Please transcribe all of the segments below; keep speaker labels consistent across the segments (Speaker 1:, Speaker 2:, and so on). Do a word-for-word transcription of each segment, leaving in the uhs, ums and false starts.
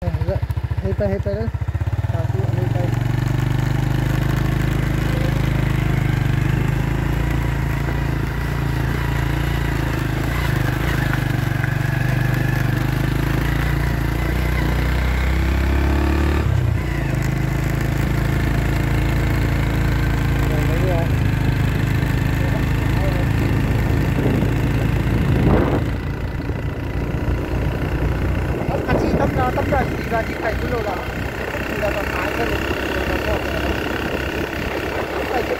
Speaker 1: Hei pa hei pa dah. Satu hei pa. Tắm ra thì ra chỉ phải cái lô là thì là còn hai cái lô là có cái gì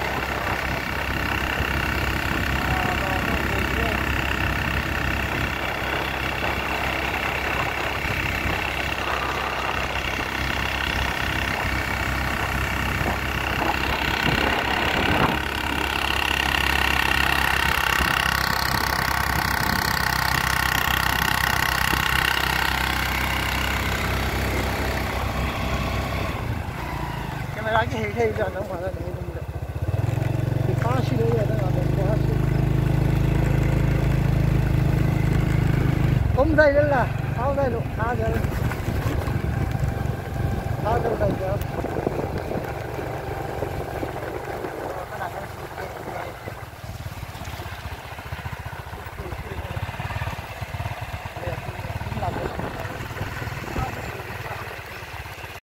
Speaker 1: cái hệ hệ ra nó mà là này nó thì phá xí đấy là nó làm phá xí ôm đây đó là tháo đây luôn tháo ra tháo ra đây